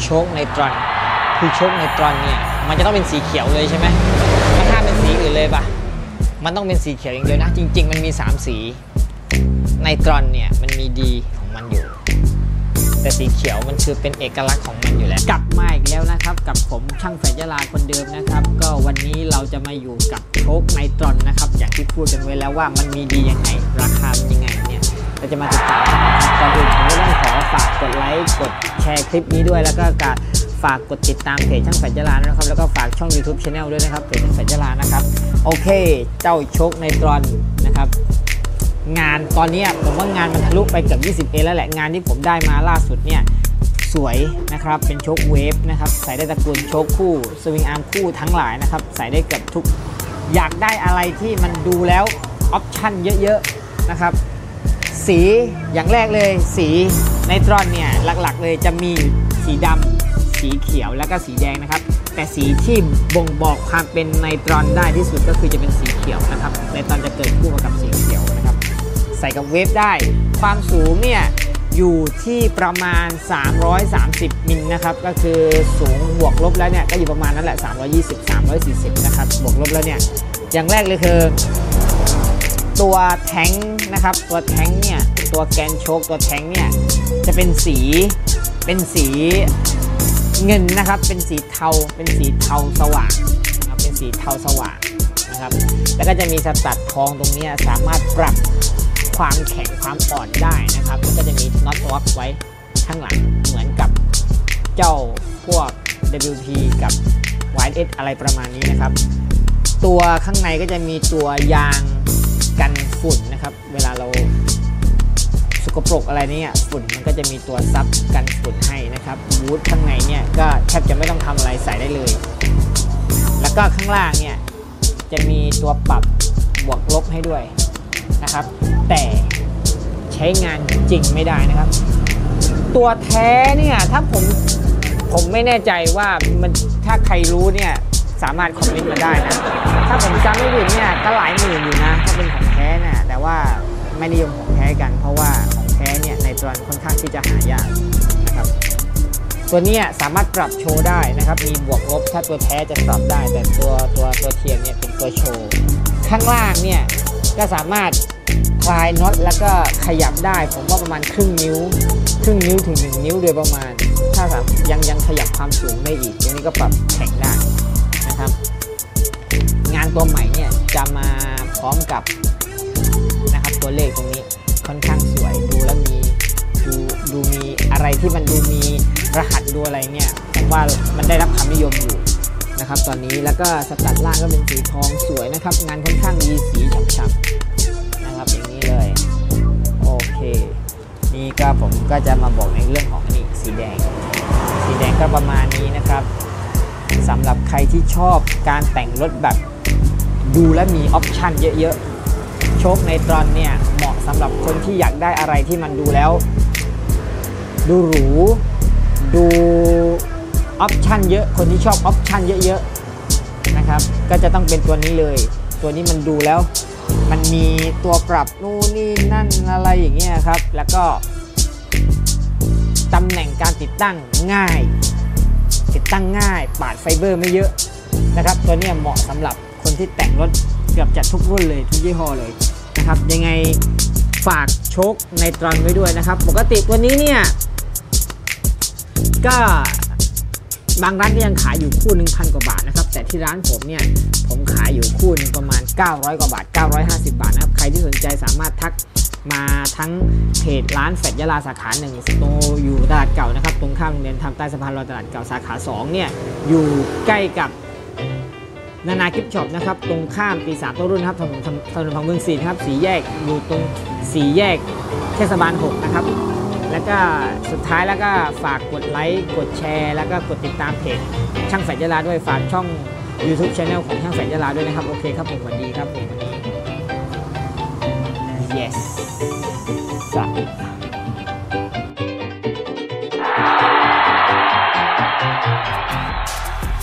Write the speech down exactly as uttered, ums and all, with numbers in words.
โชคไนตรอนคือโชคไนตรอนเนี่ยมันจะต้องเป็นสีเขียวเลยใช่ไหมมันห้ามเป็นสีอื่นเลยปะมันต้องเป็นสีเขียวอย่างเดียวนะจริงๆมันมีสามสีไนตรอนเนี่ยมันมีดีของมันอยู่แต่สีเขียวมันคือเป็นเอกลักษณ์ของมันอยู่แล้วกลับมาอีกแล้วนะครับกับผมช่างแฝดยะลาคนเดิมนะครับก็วันนี้เราจะมาอยู่กับโชคไนตรอนนะครับอย่างที่พูดกันไว้แล้วว่ามันมีดียังไงราคาเป็นยังไงเนี่ยเราจะมาติดตามก่อนอื่นผมก็ต้องขอฝากกดไลค์กดแชร์คลิปนี้ด้วยแล้วก็การฝากกดติดตามเพจช่างแฝดยะลานะครับแล้วก็ฝากช่อง YouTube Channel ด้วยนะครับเพจช่างแฝดยะลานะครับโอเคเจ้าโชคไนตรอนนะครับงานตอนนี้ผมว่างานมันทะลุไปเกือบยี่สิบเอแล้วแหละงานที่ผมได้มาล่าสุดเนี่ยสวยนะครับเป็นโชคเวฟนะครับใส่ได้ตระกูลโชคคู่สวิงอาร์มคู่ทั้งหลายนะครับใส่ได้เกือบทุกอยากได้อะไรที่มันดูแล้วออปชั่นเยอะๆนะครับสีอย่างแรกเลยสีไนตรอนเนี่ยหลักๆเลยจะมีสีดำสีเขียวแล้วก็สีแดงนะครับแต่สีที่บ่งบอกความเป็นไนตรอนได้ที่สุดก็คือจะเป็นสีเขียวนะครับไนตรอนจะเกิดคู่มากับสีเขียวนะครับใส่กับเวฟได้ความสูงเนี่ยอยู่ที่ประมาณสามร้อยสามสิบมิลนะครับก็คือสูงบวกลบแล้วเนี่ยก็อยู่ประมาณนั้นแหละสามร้อยยี่สิบ สามร้อยสี่สิบนะครับบวกลบแล้วเนี่ยอย่างแรกเลยคือตัวแท้งนะครับตัวแท้งเนี่ยตัวแกนโชคตัวแท้งเนี่ยจะเป็นสีเป็นสีเงินนะครับเป็นสีเทาเป็นสีเทาสว่างนะครับเป็นสีเทาสว่างนะครับแล้วก็จะมีสตัดทองตรงนี้สามารถปรับความแข็งความอ่อนได้นะครับแล้วก็จะมีน็อตล็อกไว้ข้างหลังเหมือนกับเจ้าพวก ดับเบิลยู พี กับ วาย เอส อะไรประมาณนี้นะครับตัวข้างในก็จะมีตัวยางกันฝุ่นนะครับเวลาเราสกปรกอะไรเนี่ยฝุ่นมันก็จะมีตัวซับกันฝุ่นให้นะครับบูทข้างในเนี่ยก็แทบจะไม่ต้องทำอะไรใส่ได้เลยแล้วก็ข้างล่างเนี่ยจะมีตัวปรับบวกลบให้ด้วยนะครับแต่ใช้งานจริงไม่ได้นะครับตัวแท้เนี่ยถ้าผมผมไม่แน่ใจว่ามันถ้าใครรู้เนี่ยสามารถคอมเมนต์มาได้นะถ้าผมจำไม่ผิดเนี่ยก็หลายหมื่นอยู่นะถ้าเป็นของแท้เนี่ยแต่ว่าไม่นิยมของแท้กันเพราะว่าของแท้เนี่ยในตัวค่อนข้างที่จะหายากนะครับตัวนี้สามารถปรับโชว์ได้นะครับมีบวกลบถ้าตัวแท้จะปรับได้แต่ตัวตัวตัวเทียมเนี่ยเป็นตัวโชว์ข้างล่างเนี่ยก็สามารถคลายน็อตแล้วก็ขยับได้ผมว่าประมาณครึ่งนิ้วครึ่งนิ้วถึงหนึ่งนิ้วโดยประมาณถ้ายังยังขยับความสูงได้อีกตรงนี้ก็ปรับแข็งได้นะครับงานตัวใหม่เนี่ยจะมาพร้อมกับนะครับตัวเลขตรงนี้ค่อนข้างสวยดูแล้วมีดูดูมีอะไรที่มันดูมีรหัสดูอะไรเนี่ยผมว่ามันได้รับความนิยมอยู่นะครับตอนนี้แล้วก็สตัดล่างก็เป็นสีทองสวยนะครับงานค่อนข้างมีสีฉ่ำๆนะครับอย่างนี้เลยโอเคนี่ก็ผมก็จะมาบอกในเรื่องของนี่สีแดงสีแดงก็ประมาณนี้นะครับสำหรับใครที่ชอบการแต่งรถแบบดูและมีออปชันเยอะๆโชคไนตรอนเนี่ยเหมาะสำหรับคนที่อยากได้อะไรที่มันดูแล้วดูหรูดูออปชันเยอะคนที่ชอบออปชันเยอะๆนะครับก็จะต้องเป็นตัวนี้เลยตัวนี้มันดูแล้วมันมีตัวปรับนู่นนี่นั่นอะไรอย่างเงี้ยครับแล้วก็ตำแหน่งการติดตั้งง่ายติดตั้งง่ายปาดไฟเบอร์ไม่เยอะนะครับตัวนี้เหมาะสำหรับคนที่แต่งรถเกือบจะทุกรุ่นเลยทุกยี่ห้อเลยนะครับยังไงฝากโชคไนตรอนไว้ด้วยนะครับปกติตัวนี้เนี่ยก็บางร้านก็ยังขายอยู่คู่หนึ่งพันกว่าบาทนะครับแต่ที่ร้านผมเนี่ยผมขายอยู่คู่หนึ่งประมาณเก้าร้อยกว่าบาทเก้าร้อยห้าสิบบาทนะครับใครที่สนใจสามารถทักมาทั้งเพจร้านแฝดยะลาสาขาหนึ่งสโตร์อยู่ตลาดเก่านะครับตรงข้ามโรงเรียนทำใต้สะพานลอยตลาดเก่าสาขาสองเนี่ยอยู่ใกล้กับนานากิฟต์ช็อปนะครับตรงข้ามปีสามต้นรุ่นครับถนนถนนของเมืองศรีนะครับสี่แยกอยู่ตรงสี่แยกเทศบาลหกนะครับแล้วก็สุดท้ายแล้วก็ฝากกดไลค์กดแชร์แล้วก็กดติดตามเพจช่างแฝดยะลาด้วยฝากช่อง YouTube Channel ของช่างแฝดยะลาด้วยนะครับโอเคครับผมสวัสดีครับผมวันนี้ yes สัก